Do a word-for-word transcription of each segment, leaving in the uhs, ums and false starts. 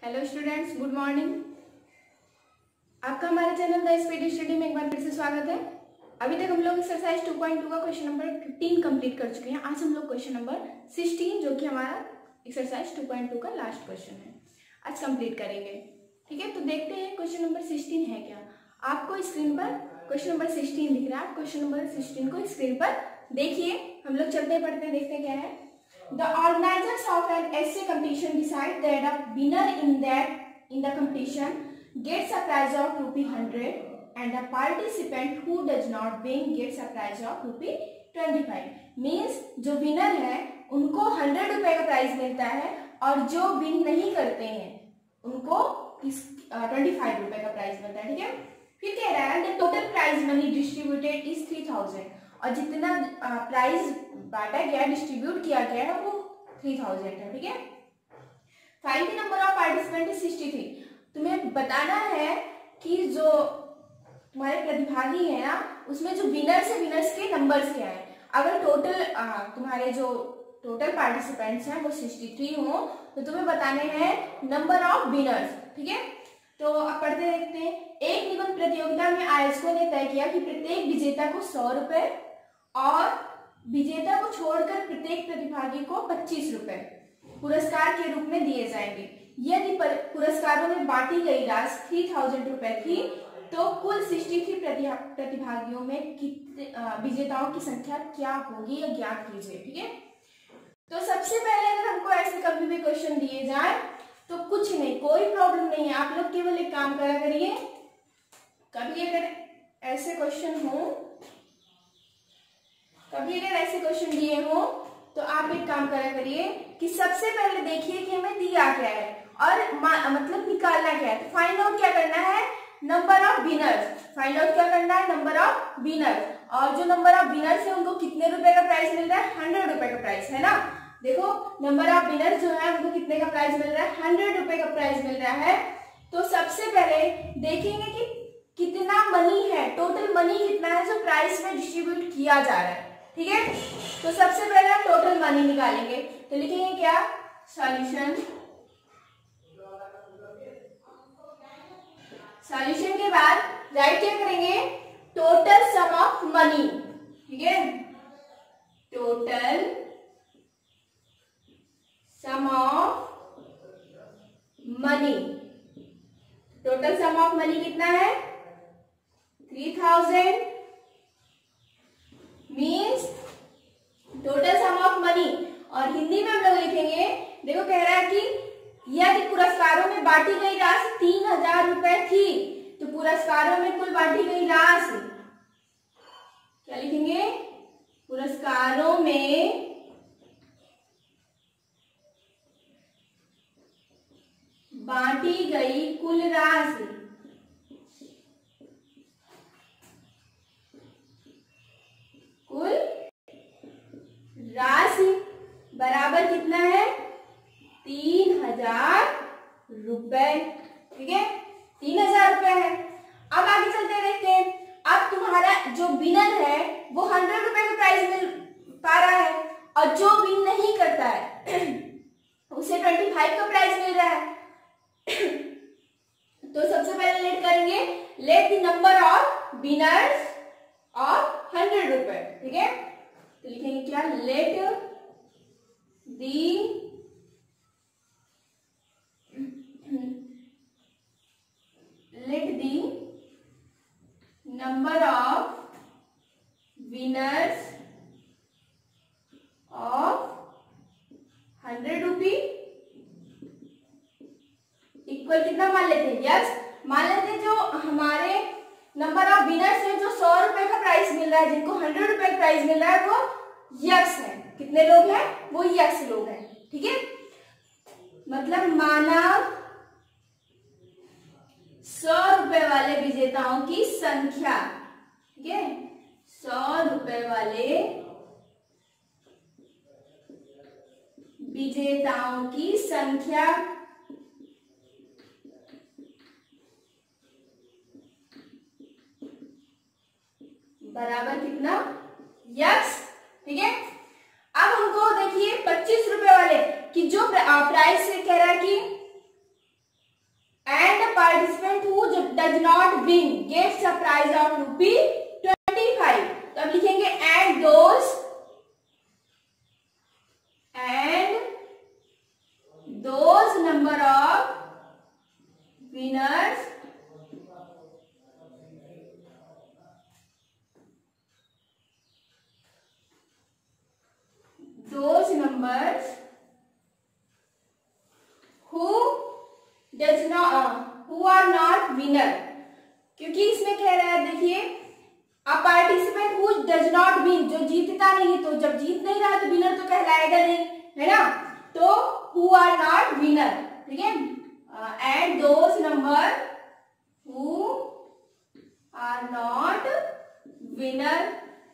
Hello students, good morning. आपका हमारे channel the speed study में एक बार फिर से स्वागत है। अभी तक हम लोग एक्सरसाइज टू पॉइंट टू का क्वेश्चन नंबर फिफ्टीन कंप्लीट कर चुके हैं। आज हम लोग क्वेश्चन नंबर सिक्सटीन, जो कि हमारा एक्सरसाइज टू पॉइंट टू का लास्ट क्वेश्चन है, आज कंप्लीट करेंगे। ठीक है, तो देखते हैं क्वेश्चन नंबर सिक्सटीन है क्या। आपको स्क्रीन पर क्वेश्चन नंबर सिक्सटीन दिख रहा है। आप क्वेश्चन नंबर सिक्सटीन को स्क्रीन पर देखिए। हम लोग चलते पढ़ते देखते क्या है। The organizers of an essay competition decide that a winner in that in the competition gets a prize of rupees one hundred and a participant who does not win gets a prize of rupees twenty-five. Means जो winner है उनको hundred रुपए का prize मिलता है और जो win नहीं करते हैं उनको ट्वेंटी फाइव रुपए का प्राइज मिलता है। ठीक है, फिर कह रहा है the total prize money distributed is three thousand, और जितना प्राइज बांटा गया, डिस्ट्रीब्यूट किया गया है वो थ्री थाउजेंड है। ठीक है, find the number of participant is sixty three. तुम्हें बताना है कि जो तुम्हारे प्रतिभागी है ना, उसमें जो विनर्स है, विनर्स के नंबर्स क्या है। अगर टोटल तुम्हारे जो टोटल पार्टिसिपेंट्स हैं वो सिक्सटी थ्री हो तो तुम्हें बताने हैं नंबर ऑफ विनर्स। ठीक है, तो अब पढ़ते देखते हैं। एक निबंध प्रतियोगिता में आयोजकों ने तय किया कि प्रत्येक विजेता को सौ रुपए और विजेता को छोड़कर प्रत्येक प्रतिभागी को पच्चीस रुपए पुरस्कार के रूप में दिए जाएंगे। यदि पुरस्कारों में बांटी गई राशि थ्री थाउजेंड रुपए थी तो कुल सिक्सटी थ्री प्रतिभागियों में कितने विजेताओं की संख्या क्या होगी, या ज्ञात कीजिए। ठीक है, तो सबसे पहले अगर हमको ऐसे कभी भी क्वेश्चन दिए जाए तो कुछ नहीं, कोई प्रॉब्लम नहीं है। आप लोग केवल एक काम करा करिए, कभी अगर ऐसे क्वेश्चन हो कभी अगर ऐसे क्वेश्चन दिए हो तो आप एक काम करा करिए कि सबसे पहले देखिए कि हमें दिया क्या है और मतलब निकालना क्या है। तो फाइंड आउट क्या करना है, number of winners. Find out क्या करना है, नंबर ऑफ विनर्स। और जो नंबर ऑफ विनर्स है उनको कितने रुपए का प्राइस मिल रहा है, हंड्रेड रुपए का प्राइस है ना। देखो नंबर ऑफ विनर्स जो है उनको कितने का प्राइस मिल रहा है, हंड्रेड रुपए का प्राइस मिल रहा है। तो सबसे पहले देखेंगे कि कितना मनी है, टोटल मनी कितना है जो प्राइस में डिस्ट्रीब्यूट किया जा रहा है। ठीक है, तो सबसे पहले हम टोटल मनी निकालेंगे। तो लिखेंगे क्या, सॉल्यूशन। सॉल्यूशन के बाद राइट क्या करेंगे, टोटल सम ऑफ मनी। ठीक है, total sum of money. Total sum of money कितना है, three thousand. Means total sum of money. और हिंदी में हम लोग लिखेंगे, देखो कह रहा है कि यदि पुरस्कारों में बांटी गई राशि तीन हजार रुपए थी तो पुरस्कारों में कुल बांटी गई राशि क्या लिखेंगे, पुरस्कारों में बांटी गई कुल राशि कुल राशि बराबर कितना है, तीन हजार रुपए। ठीक है, तीन हजार रुपए है। अब आगे चलते देखते हैं। अब तुम्हारा जो विनर है वो हंड्रेड रुपए का प्राइस मिल पा रहा है और जो विन नहीं करता है उसे ट्वेंटी फाइव का प्राइस मिल रहा है। तो सबसे पहले लेट करेंगे, let the number of winners of hundred रुपए। ठीक है, तो लिखेंगे क्या, let the let the number of winners of hundred rupee equal कितना मान लेते हैं, यस। मान लेते हैं जो हमारे नंबर ऑफ विनर्स है, जो सौ रुपए का प्राइस मिल रहा है, जिनको हंड्रेड रुपए का प्राइस मिल रहा है, वो यक्स है। कितने लोग हैं, वो यक्स लोग हैं। ठीक है, मतलब मानव सौ रुपए वाले विजेताओं की संख्या। ठीक है, सौ रुपए वाले विजेताओं की संख्या बराबर कितना, यक्स। ठीक है, अब हमको देखिए पच्चीस रुपए वाले कि जो प्राइस कह रहा है कि win gets a prize of rupee twenty five. तो अब लिखेंगे and those and those number of winners those numbers who does not uh, who are not winner, क्योंकि इसमें कह रहा है देखिए a participant who does not win, जो जीतता नहीं, तो जब जीत नहीं रहा तो विनर तो कहलाएगा नहीं, है ना। तो हु आर नॉट विनर, ठीक है। And those number who are not winner.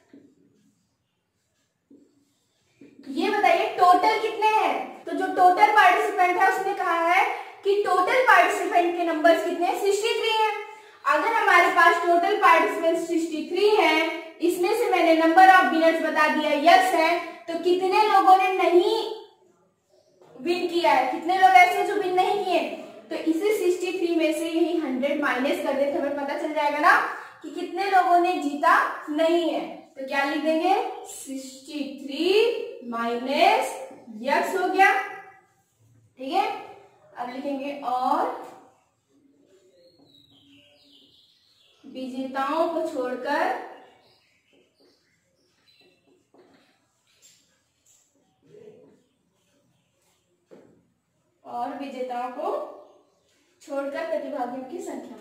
ये बताइए टोटल कितने हैं, तो जो टोटल पार्टिसिपेंट है उसने कहा है कि टोटल पार्टिसिपेंट के नंबर्स कितने हैं, सिक्सटी थ्री हैं। अगर हमारे पास टोटल पार्टिसिपेंट सिक्सटी थ्री हैं, इसमें से मैंने नंबर ऑफ विनर्स बता दिया यस है, तो कितने लोगों ने नहीं विन किया है, कितने लोग ऐसे जो विन नहीं किए, तो इसे सिक्सटी थ्री में से यही हंड्रेड माइनस कर देते हमें पता चल जाएगा ना कि कितने लोगों ने जीता नहीं है। तो क्या लिख देंगे, सिक्सटी थ्री माइनस यक्स हो गया, ठीक है। अब लिखेंगे और विजेताओं को छोड़कर और विजेताओं को छोड़कर प्रतिभागियों की संख्या।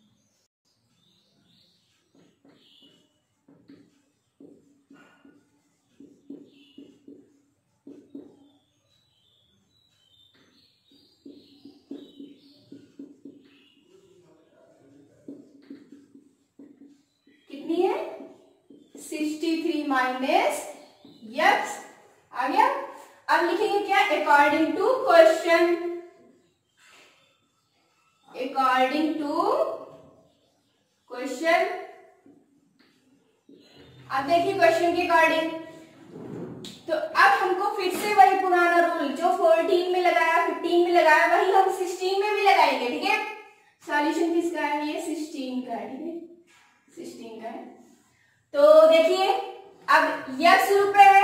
कितनी है, सिक्सटी थ्री माइनस यक्स आ गया। अब लिखेंगे क्या, according to question, according to question. अब देखिए क्वेश्चन के अकॉर्डिंग, तो अब हमको फिर से वही पुराना रूल जो फोर्टीन में लगाया, फिफ्टीन में लगाया, वही हम सिक्सटीन में भी लगाएंगे, ठीक है। सॉल्यूशन किसका है, ये सिक्सटीन का है, ठीक है, सिक्सटीन का है। तो देखिए अब यक्स रुपए है,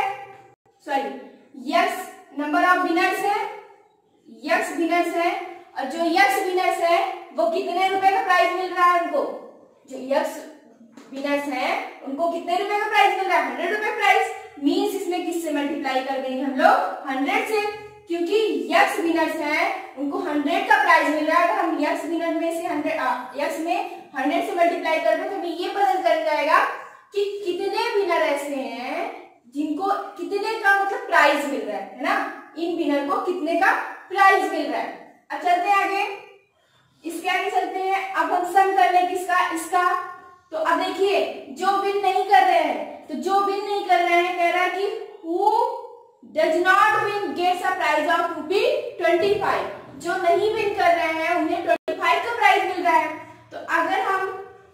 sorry x number of winners है, यक्स विनर्स है, और जो यक्स विनर्स है वो कितने रुपए का प्राइज मिल रहा है उनको, जो यक्स विनर्स है उनको कितने रुपए का प्राइज मिल रहा है, हंड्रेड रुपए प्राइज। मीन्स इसमें किससे मल्टीप्लाई कर देंगे हम लोग, हंड्रेड से, क्योंकि यक्स विनर्स हैं उनको हंड्रेड का प्राइज मिल रहा है। अगर हम यक्स विनर में से हंड्रेड यक्स में हंड्रेड से मल्टीप्लाई कर दे तो हमें ये पता चल जाएगा कि कितने विनर ऐसे हैं जिनको कितने का मतलब प्राइज मिल रहा है, है ना। इन विनर को कितने का प्राइज मिल रहा है। अब चलते हैं आगे, इसके आगे चलते हैं। अब हम सम कर लें किसका, इसका। तो अब देखिए जो विन नहीं कर रहे हैं, तो जो विन नहीं कर रहे हैं कह रहा है कि who does not win gets a prize of rupee twenty five. जो नहीं विन कर रहे हैं उन्हें ट्वेंटी फाइव का प्राइज मिल रहा है। तो अगर हम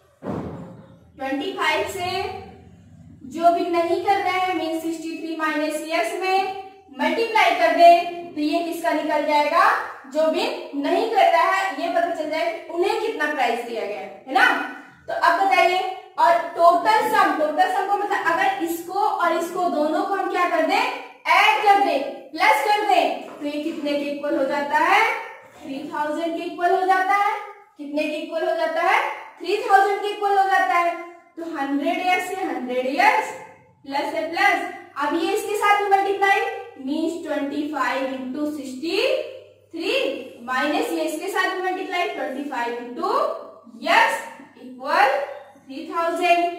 ट्वेंटी फाइव से जो भी नहीं कर रहे हैं mean sixty three minus x में मल्टीप्लाई कर दे तो ये किसका निकल जाएगा, जो भी नहीं कर रहा है, ये पता चल जाएगा उन्हें कितना प्राइस दिया गया है ना। तो अब बताइए, और टोटल सम, टोटल सम को मतलब अगर इसको और इसको दोनों को हम क्या कर दें, ऐड कर दें, प्लस कर दें, तो ये कितने के इक्वल हो जाता है, थ्री थाउजेंड के इक्वल हो जाता है। कितने के इक्वल हो जाता है, थ्री थाउजेंड के इक्वल हो जाता है। तो हंड्रेड एक्स से हंड्रेड एक्स प्लस है प्लस, अब ये इसके साथ में multiply means twenty five into sixty three minus ये इसके साथ में multiply twenty five into x equal three thousand.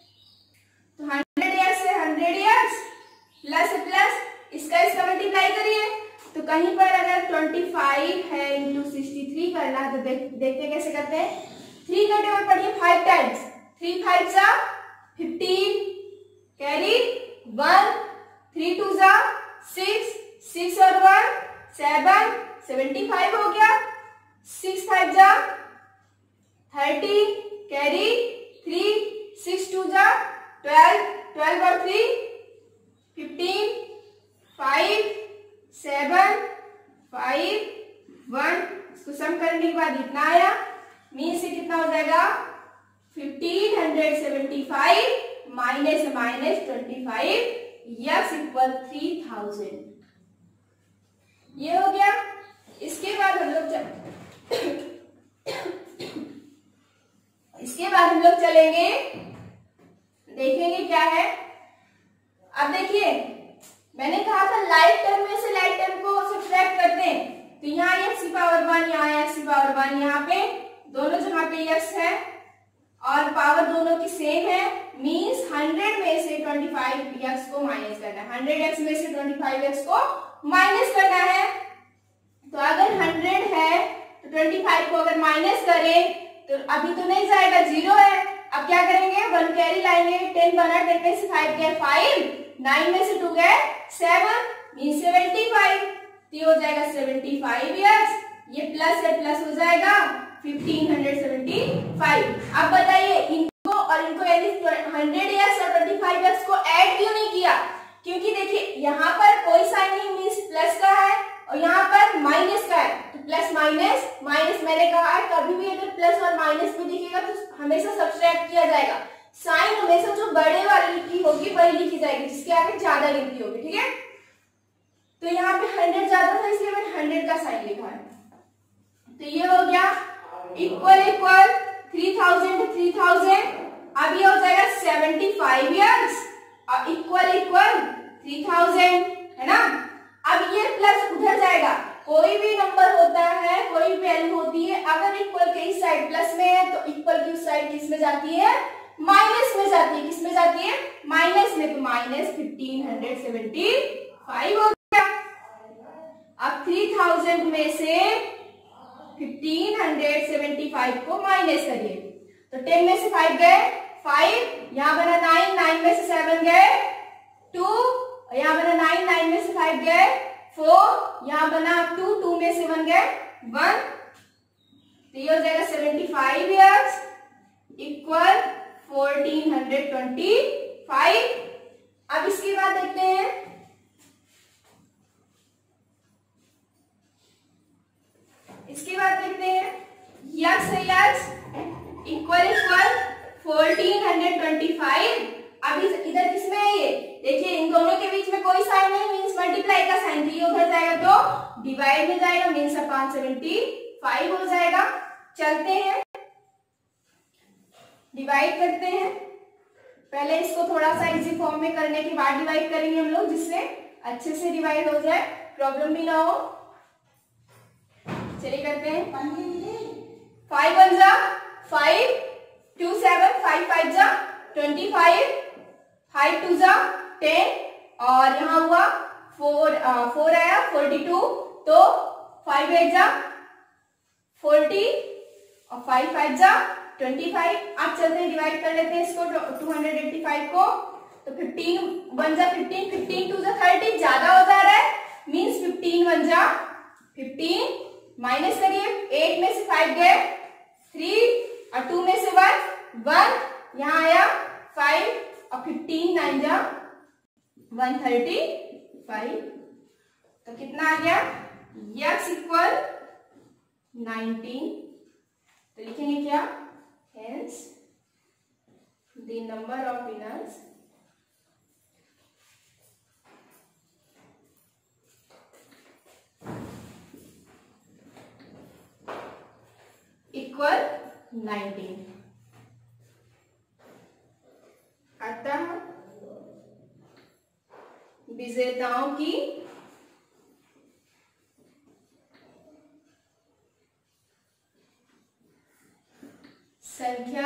तो हंड्रेड एक्स से हंड्रेड एक्स प्लस है प्लस, इसका इसका मल्टीप्लाई करिए। तो कहीं पर अगर ट्वेंटी फाइव है इंटू सिक्सटी थ्री करना है तो देख, देखते कैसे करते हैं। थ्री का टेबल पढ़िए फाइव टाइम्स, थ्री फाइव जा fifteen carry one, three two जा सिक्स, सिक्स और वन सेवन, सेवेंटी फाइव हो गया। सिक्स फाइव जा thirty carry three, six two जा ट्वेल्व, ट्वेल्व और three fifteen, five seven five one, इसको सम करने के बाद इतना आया मीन से कितना हो जाएगा fifteen hundred seventy five minus minus twenty five x equal three thousand. ये हो गया। इसके बाद हम लोग इसके बाद हम लोग चलेंगे, देखेंगे क्या है। अब देखिए मैंने कहा था लाइट टर्म में से लाइट टर्म को सब्ट्रैक्ट करते हैं, तो यहाँ एक्स की पावर वन, यहाँ एक्स की पावर वन, यहाँ पे दोनों जगह पे एक्स है और पावर दोनों की सेम है, मींस हंड्रेड में से ट्वेंटी फाइव एक्स को माइनस करना है। हंड्रेड एक्स में से ट्वेंटी फाइव एक्स को माइनस करना है। तो अगर हंड्रेड है तो ट्वेंटी फाइव को अगर माइनस करें तो अभी तो नहीं जाएगा, जीरो है। अब क्या करेंगे, वन कैरी लाएंगे, टेन बना, टेन में से फाइव गए फाइव, नाइन में से टू गए सेवन, मीन सेवेंटी फाइव, तो हो जाएगा सेवेंटी फाइव एक्स। ये प्लस है, प्लस हो जाएगा फिफ्टीन हंड्रेड सेवेंटी फाइव। अब बताइए इनको और इनको यदि हंड्रेड एक्स और ट्वेंटी फाइव एक्स को ऐड क्यों नहीं किया? क्योंकि देखिए यहाँ पर कोई साइन नहीं, मीन्स प्लस का है और यहाँ पर माइनस का है, तो प्लस माइनस माइनस मैंने कहा है कभी भी अगर प्लस और माइनस में दिखेगा तो हमेशा सब्ट्रैक्ट किया जाएगा। साइन हमेशा जो बड़े वाली की होगी वही लिखी जाएगी, जिसके आगे ज्यादा गिनती होगी, ठीक है। तो यहाँ पे हंड्रेड ज्यादा था इसलिए मैंने हंड्रेड का साइन लिखा है। तो ये हो गया equal equal three thousand three thousand, अब ये हो जाएगा सेवेंटी फाइव ईयर्स और इक्वल इक्वल थ्री थाउजेंड, है ना। अब ये प्लस उधर जाएगा, कोई भी नंबर होता है, कोई भी वैल्यू होती है, अगर इक्वल के इस साइड प्लस में है तो इक्वल की उस साइड किस में जाती है, माइनस में जाती है। किस में जाती है, माइनस में। तो minus fifteen hundred seventy five हो गया। अब थ्री थाउजेंड में से फिफ्टीन हंड्रेड सेवेंटी फाइव को माइनस करिए, तो टेन में से फाइव गए फाइव, यहाँ बना नाइन, नाइन में से सेवन गए टू, यहाँ बना नाइन, नाइन में से फाइव गए फोर, यहाँ बना टू, टू में से वन गए वन, तो ये हो जाएगा seventy five years equal fourteen hundred twenty five. अब इसके बाद देखते हैं, इसके बाद देखते हैं यक्स है x equal equal fourteen hundred twenty five. अब इधर किसमें है ये, देखिए इन दोनों के बीच में कोई साइन नहीं, मींस मल्टीप्लाई का साइन, तो ये उधर जाएगा तो डिवाइड में जाएगा, मींस अपॉन सेवेंटी फाइव हो जाएगा। चलते हैं डिवाइड करते हैं, पहले इसको थोड़ा सा इजी फॉर्म में करने के बाद डिवाइड करेंगे हम लोग, जिससे अच्छे से डिवाइड हो जाए, प्रॉब्लम भी ना हो। चलिए करते हैं, फाइव वन जा five, two seven, five five जा ट्वेंटी फाइव, फाइव टू जा टेन और यहाँ हुआ फोर, फोर आया फोर्टी टू, तो फाइव एट जा फोर्टी और फाइव फाइव जा ट्वेंटी फाइव। आप चलते हैं डिवाइड कर लेते हैं इसको टू हंड्रेड एट्टी फाइव को, तो फिफ्टीन वन जा फिफ्टीन, फिफ्टीन टू जा थर्टी, ज्यादा हो जा रहा है, मीन्स फिफ्टीन वन जा फिफ्टीन, माइनस करिए, एट में से फाइव गए थ्री और टू में से वन वन, यहाँ आया फाइव और फिफ्टीन नाइन जा वन थर्टी फाइव, तो कितना आ गया यक्स इक्वल नाइनटीन। तो लिखेंगे क्या, hence the number of winners equal nineteen. अतः विजेताओं की संख्या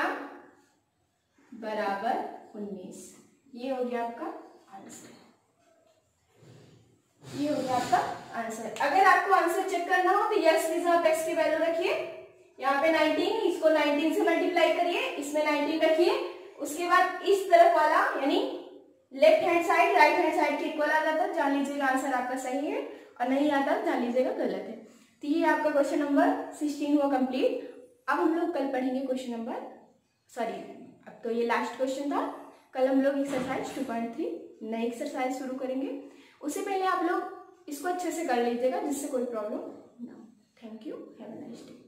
बराबर उन्नीस। ये हो गया आपका आंसर, ये हो गया आपका आंसर। अगर आपको आंसर चेक करना हो तो यस की जगह एक्स की वैल्यू रखिए, यहाँ पे नाइनटीन, इसको नाइनटीन से मल्टीप्लाई करिए, इसमें नाइनटीन रखिए, उसके बाद इस तरफ वाला यानी left hand side right hand side के इक्वल आ जाता, जान लीजिएगा आंसर आपका सही है, और नहीं आता जान लीजिएगा गलत है। तो ये आपका क्वेश्चन नंबर सिक्सटीन हुआ कंप्लीट। अब हम लोग कल पढ़ेंगे क्वेश्चन नंबर, सॉरी अब तो ये लास्ट क्वेश्चन था, कल हम लोग एक्सरसाइज टू पॉइंट थ्री नई एक्सरसाइज शुरू करेंगे। उससे पहले आप लोग इसको अच्छे से कर लीजिएगा जिससे कोई प्रॉब्लम ना हो। Thank you, have a nice day.